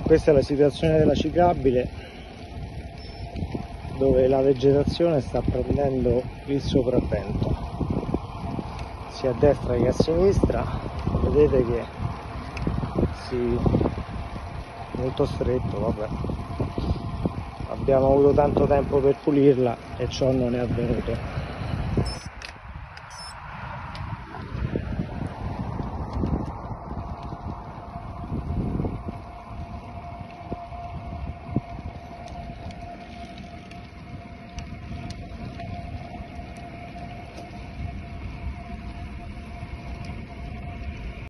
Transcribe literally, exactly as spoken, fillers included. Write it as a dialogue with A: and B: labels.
A: Questa è la situazione della ciclabile, dove la vegetazione sta prendendo il sopravvento sia a destra che a sinistra. Vedete che si molto stretto, vabbè, abbiamo avuto tanto tempo per pulirla e ciò non è avvenuto.